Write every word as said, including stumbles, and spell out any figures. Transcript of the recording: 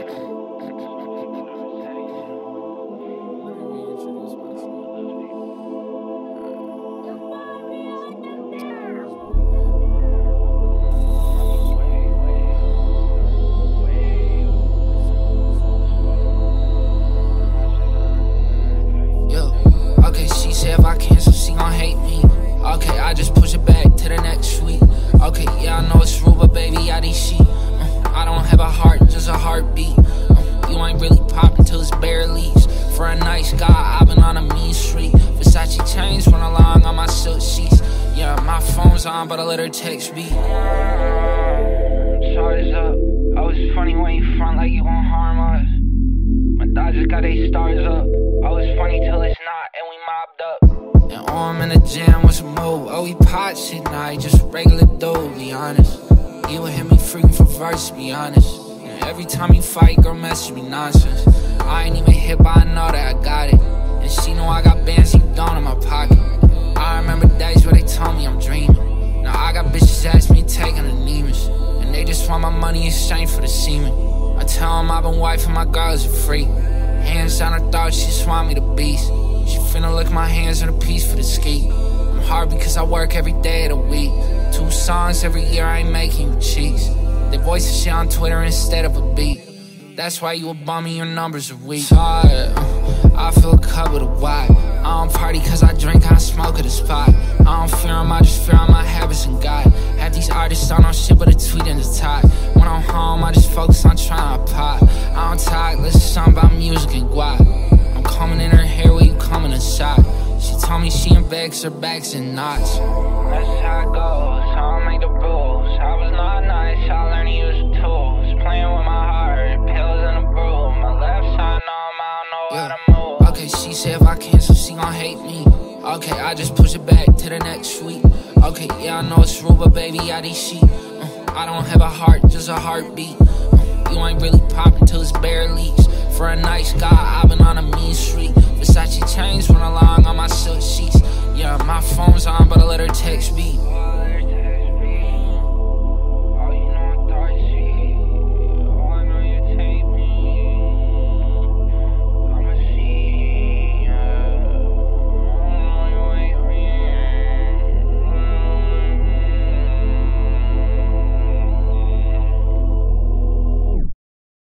If I cancel, she gon' hate me. Okay, I just push it back to the next week. Okay, yeah, I know it's rude, but baby, I these sheep. Uh, I don't have a heart, just a heartbeat. Uh, you ain't really poppin' till it's bare leaves. For a nice guy, I've been on a mean street. Versace chains run along on my silk sheets. Yeah, my phone's on, but I let her text me. Charge up. Oh, it's funny when you front like you gon' harm us. My Dodgers got they stars up. Oh, it's funny till it's not, and we mobbed up. And oh, I'm in the jam with some move. Oh, we pot shit, nah, he just regular dude, be honest. He would hit me freaking for verse, be honest. And every time you fight, girl, message me nonsense. I ain't even hit, but I know that I got it. And she know I got bands, he don't in my pocket. I remember days where they told me I'm dreaming. Now I got bitches asking me taking the Nemus. And they just want my money in exchange for the semen. I tell them I've been wifing my girls for free. Hands down her throat, she just want me to beast. She finna lick my hands in a piece for the ski. I'm hard because I work every day of the week. Two songs every year, I ain't making you cheeks. They voice the shit on Twitter instead of a beat. That's why you a bum and your numbers are weak. Tired, uh, I fill a cup with a wine. I don't party cause I drink, I smoke at a spot. I don't fear them, I just fear on my habits and God. Have these artists on no shit but a tweet in the top. When I'm home, I just focus on trying to pop. I don't talk, listen to something about music and guap. I'm coming in her hair where you coming to shop. She told me she in bed cause her back's in knots. That's how it goes, I don't make the rules. I was not nice, I learned to use the tools. Playing with my heart, pills in a brew. My left side numb, I don't know yeah. how to move. Okay, she said if I cancel, she gon' hate me. Okay, I just push it back to the next week. Okay, yeah, I know it's rude, but baby, I these sheep. Uh, I don't have a heart, just a heartbeat. Uh, you ain't really poppin' till it's bare leaves. For a nice guy, I've been on a mean street. Versace chains run along on my silk sheets.